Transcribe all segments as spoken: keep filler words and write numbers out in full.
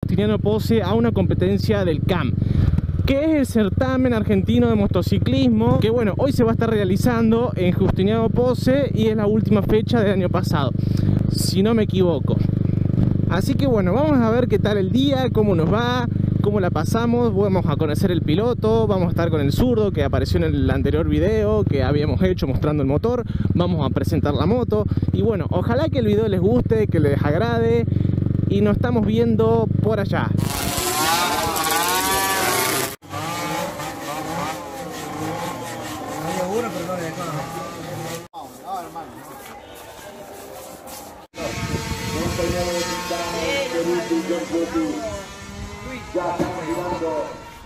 Justiniano Pose a una competencia del C A M, que es el certamen argentino de motociclismo, que bueno, hoy se va a estar realizando en Justiniano Pose y es la última fecha del año pasado, si no me equivoco. Así que bueno, vamos a ver qué tal el día, cómo nos va, cómo la pasamos. Vamos a conocer el piloto, vamos a estar con el zurdo que apareció en el anterior video que habíamos hecho mostrando el motor. Vamos a presentar la moto y bueno, ojalá que el video les guste, que les agrade y nos estamos viendo por allá. Ya estamos llegando.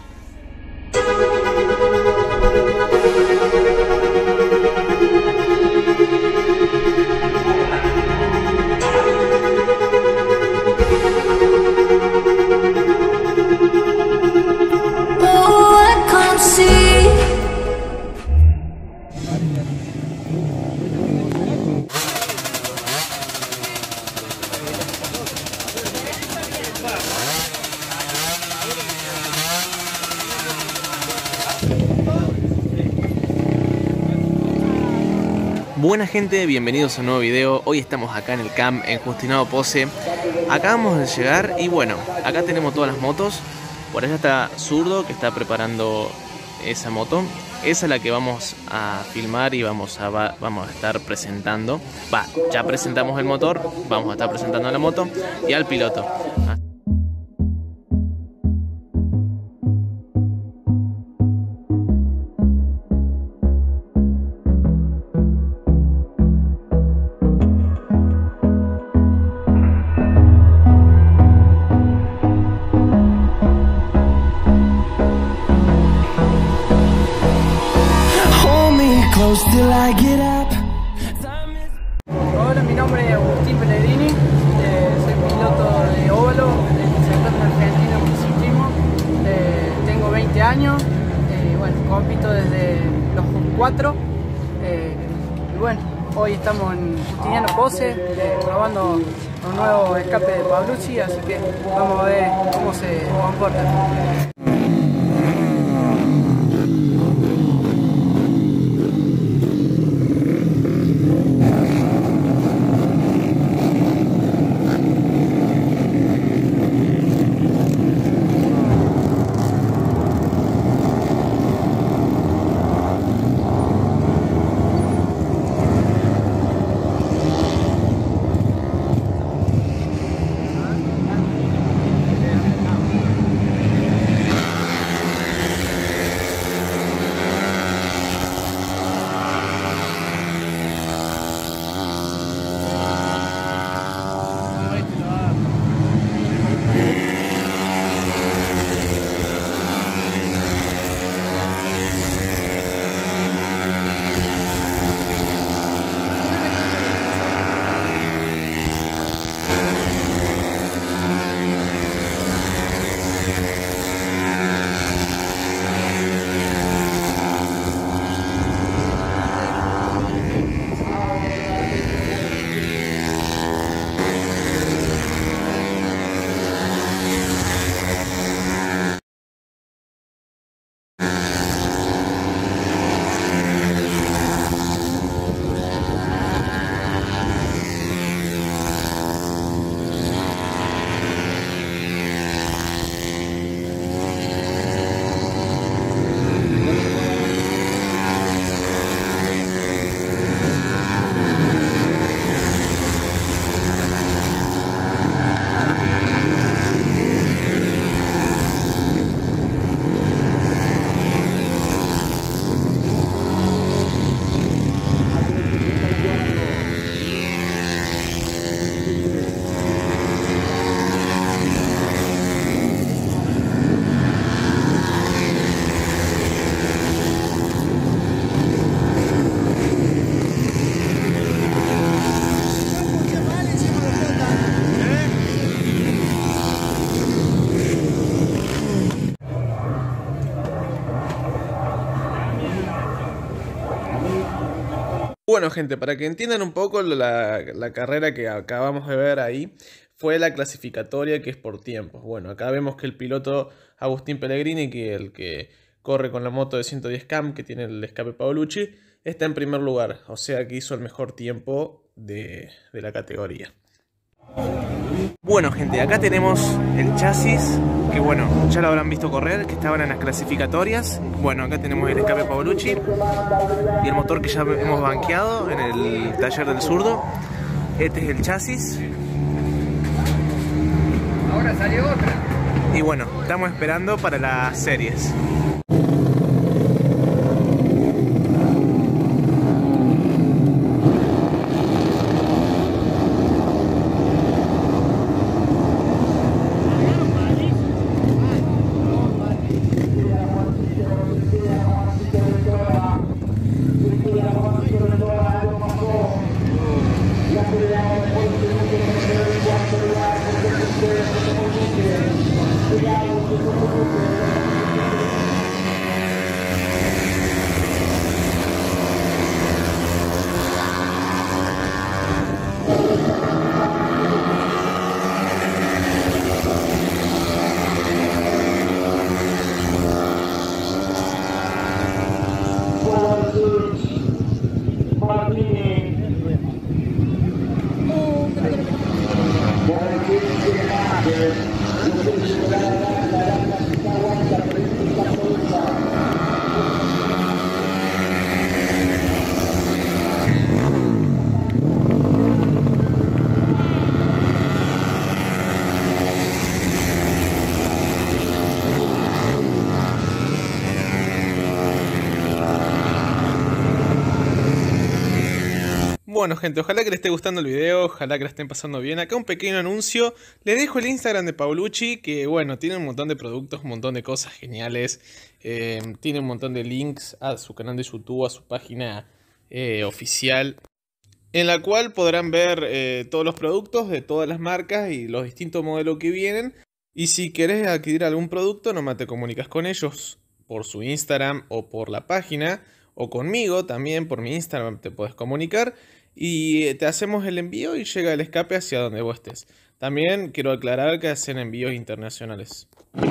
Oh, I can't see. Buena gente, bienvenidos a un nuevo video. Hoy estamos acá en el C A M, en Justiniano Pose. Acabamos de llegar y bueno, acá tenemos todas las motos. Por allá está Zurdo, que está preparando esa moto. Esa es la que vamos a filmar y vamos a, va, vamos a estar presentando. Va, ya presentamos el motor, vamos a estar presentando la moto y al piloto. Till I get up. Hola, mi nombre es Agustín Pellegrini, eh, soy piloto de óvalo del sector argentino de motociclismo, eh, tengo veinte años, eh, bueno, compito desde los cuatro, eh, y bueno, hoy estamos en Justiniano Pose, eh, probando un nuevo escape de Pablucci, así que vamos a ver cómo se comporta. Bueno gente, para que entiendan un poco la, la carrera que acabamos de ver ahí, fue la clasificatoria, que es por tiempos. Bueno, acá vemos que el piloto Agustín Pellegrini, que es el que corre con la moto de ciento diez cam, que tiene el escape Paolucci, está en primer lugar, o sea que hizo el mejor tiempo de, de la categoría. Bueno, gente, acá tenemos el chasis, que bueno, ya lo habrán visto correr, que estaban en las clasificatorias. Bueno, acá tenemos el escape Paolucci y el motor que ya hemos banqueado en el taller del zurdo. Este es el chasis. Ahora salió otra. Y bueno, estamos esperando para las series. Bueno, gente, ojalá que les esté gustando el video, ojalá que la estén pasando bien. Acá un pequeño anuncio. Les dejo el Instagram de Paolucci, que bueno, tiene un montón de productos, un montón de cosas geniales. Eh, tiene un montón de links a su canal de YouTube, a su página eh, oficial, en la cual podrán ver eh, todos los productos de todas las marcas y los distintos modelos que vienen. Y si querés adquirir algún producto, nomás te comunicas con ellos por su Instagram o por la página, o conmigo también por mi Instagram te puedes comunicar. Y te hacemos el envío y llega el escape hacia donde vos estés. También quiero aclarar que hacen envíos internacionales.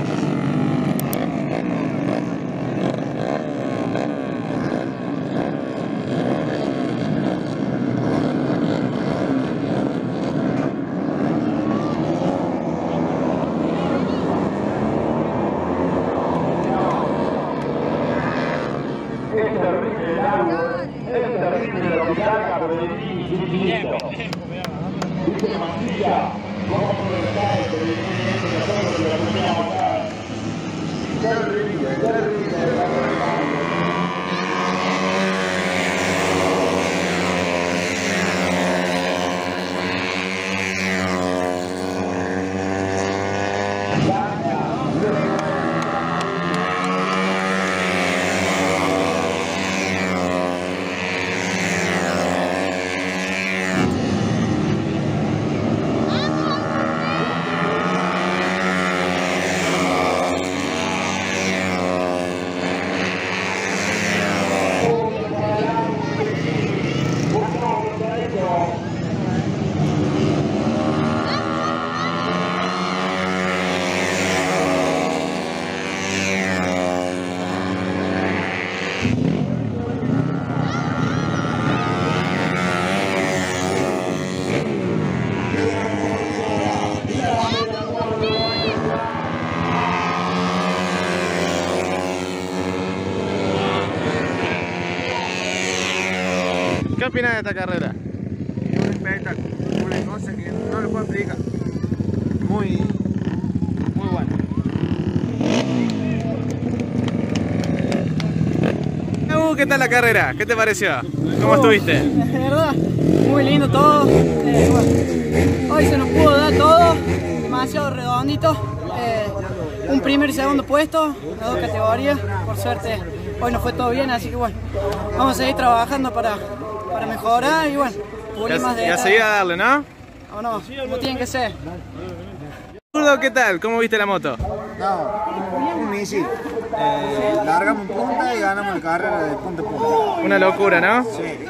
¿Qué opinas de esta carrera? Es un espectáculo, una cosa que no lo puedo explicar. Muy, muy bueno. Uh, ¿qué tal la carrera? ¿Qué te pareció? ¿Cómo estuviste? De verdad, muy lindo todo. Eh, bueno, hoy se nos pudo dar todo, demasiado redondito. Eh, un primer y segundo puesto, las dos categorías. Por suerte, hoy nos fue todo bien, así que bueno, vamos a seguir trabajando para, para mejorar y bueno, pulir más de y a seguir a darle, ¿no? O no, como tienen que ser. Zurdo, ¿qué tal? ¿Cómo viste la moto? No, un misil. Eh, largamos en punta y ganamos la carrera de punta a punta. Una locura, ¿no? Sí.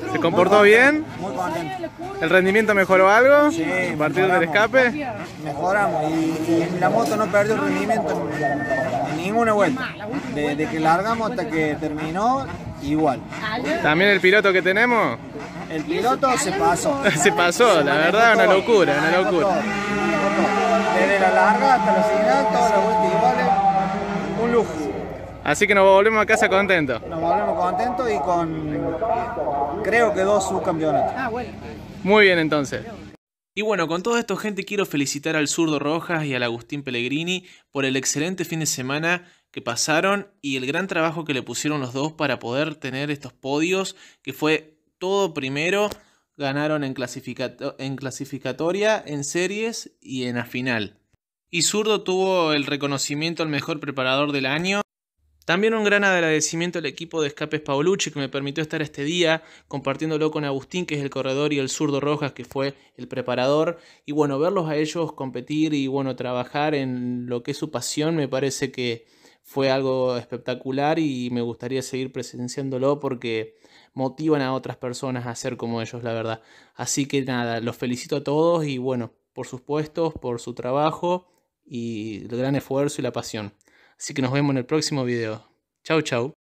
¿Se comportó bien? Muy contento. ¿El rendimiento mejoró algo? Sí, ¿A partir del mejoramos. escape? Mejoramos y, y la moto no perdió el rendimiento en, en ninguna vuelta. De, de que largamos hasta que terminó, igual. ¿También el piloto que tenemos? El piloto se pasó. Se pasó, la verdad, una locura, una Manejó locura. todo, manejó todo. Desde la larga hasta la final, todas las vueltas iguales. Un lujo. Así que nos volvemos a casa contentos. Nos volvemos contentos y con, creo que dos subcampeonatos. Muy bien entonces. Y bueno, con todo esto, gente, quiero felicitar al Zurdo Rojas y al Agustín Pellegrini por el excelente fin de semana que pasaron y el gran trabajo que le pusieron los dos para poder tener estos podios, que fue todo primero. Ganaron en, clasificato- en clasificatoria, en series y en la final. Y Zurdo tuvo el reconocimiento al mejor preparador del año. También un gran agradecimiento al equipo de Escapes Paolucci que me permitió estar este día compartiéndolo con Agustín, que es el corredor, y el Zurdo Rojas, que fue el preparador. Y bueno, verlos a ellos competir y bueno, trabajar en lo que es su pasión me parece que fue algo espectacular y me gustaría seguir presenciándolo porque motivan a otras personas a ser como ellos, la verdad. Así que nada, los felicito a todos y bueno, por sus puestos, por su trabajo y el gran esfuerzo y la pasión. Así que nos vemos en el próximo video. Chau, chau.